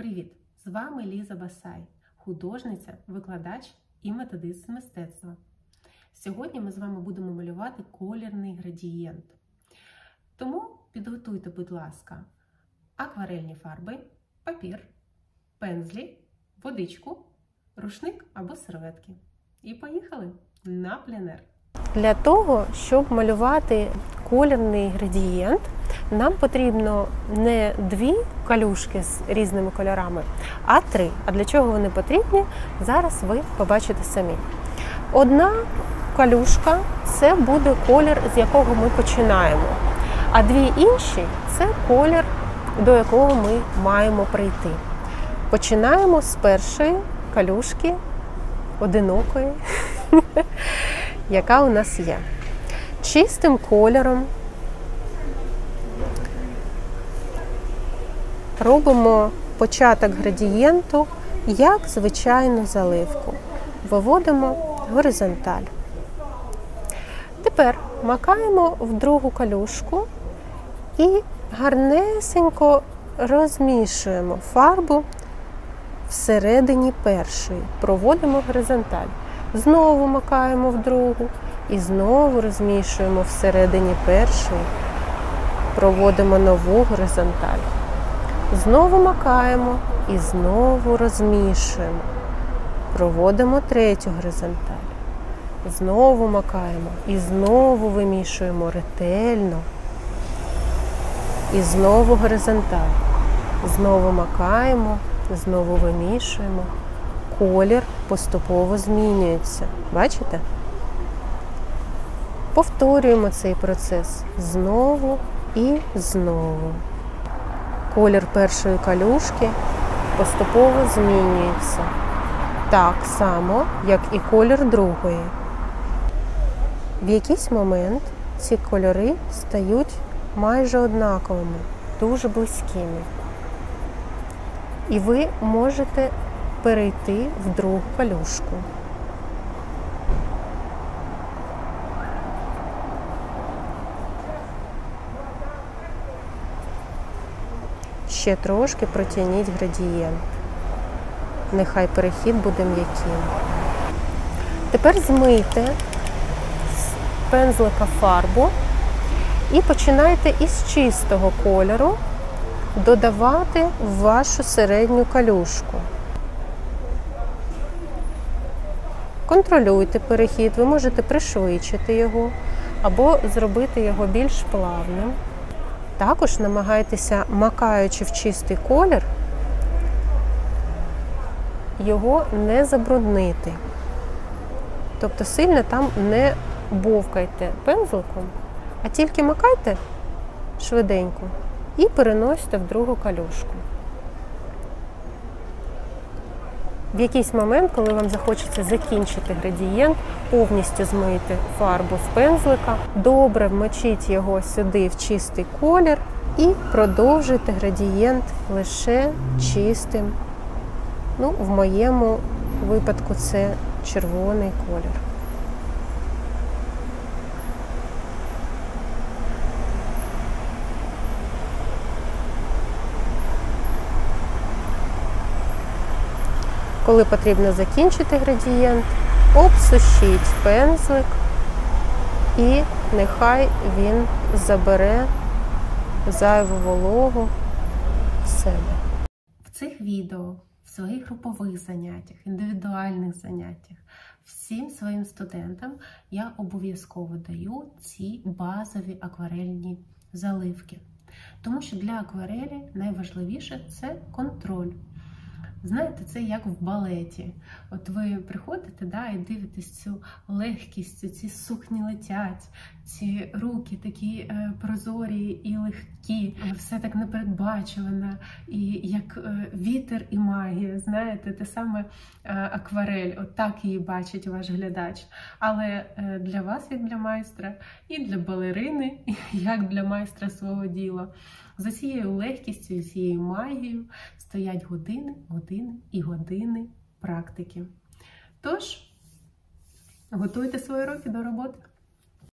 Привіт! З вами Ліза Басай, художниця, викладач і методист з мистецтва. Сьогодні ми з вами будемо малювати колірний градієнт. Тому підготуйте, будь ласка, акварельні фарби, папір, пензлі, водичку, рушник або серветки. І поїхали на пленер! Для того, щоб малювати колірний градієнт, нам потрібно не 2 калюшки з різними кольорами, а 3. А для чого вони потрібні, зараз ви побачите самі. Одна калюшка – це буде колір, з якого ми починаємо, а 2 інші – це колір, до якого ми маємо прийти. Починаємо з першої калюшки, одинокої, яка у нас є. Чистим кольором робимо початок градієнту, як звичайну заливку. Виводимо горизонталь. Тепер макаємо в другу калюшку і гарнесенько розмішуємо фарбу всередині першої. Проводимо горизонталь. Знову макаємо в другу і знову розмішуємо всередині першої. Проводимо нову горизонталь. Знову макаємо і знову розмішуємо. Проводимо третю горизонталь. Знову макаємо і знову вимішуємо ретельно. І знову горизонталь. Знову макаємо, знову вимішуємо. Колір поступово змінюється. Бачите? Повторюємо цей процес знову і знову. Колір першої калюшки поступово змінюється. Так само, як і колір другої. В якийсь момент ці кольори стають майже однаковими, дуже близькими. І ви можете перейти в другу калюшку. Ще трошки протягніть градієнт. Нехай перехід буде м'яким. Тепер змийте з пензлика фарбу і починайте із чистого кольору додавати в вашу середню калюшку. Контролюйте перехід, ви можете пришвидшити його або зробити його більш плавним. Також намагайтеся, макаючи в чистий колір, його не забруднити. Тобто сильно там не бовкайте пензликом, а тільки макайте швиденько і переносите в другу калюшку. В якийсь момент, коли вам захочеться закінчити градієнт, повністю змийте фарбу з пензлика, добре вмочіть його сюди в чистий колір і продовжуйте градієнт лише чистим. В моєму випадку це червоний колір. Коли потрібно закінчити градієнт, обсушіть пензлик і нехай він забере зайву вологу в себе. В цих відео, в своїх групових заняттях, індивідуальних заняттях, всім своїм студентам я обов'язково даю ці базові акварельні заливки. Тому що для акварелі найважливіше – це контроль. Знаєте, це як в балеті. От ви приходите, і дивитесь цю легкість, ці сукні летять, ці руки такі прозорі і легкі, все так непередбачуване, і як вітер і магія, знаєте, те саме акварель, от так її бачить ваш глядач. Але для вас, як для майстра, і для балерини, як для майстра свого діла, за цією легкістю, цією магією стоять години, години і години практики. Тож, готуйте свої руки до роботи.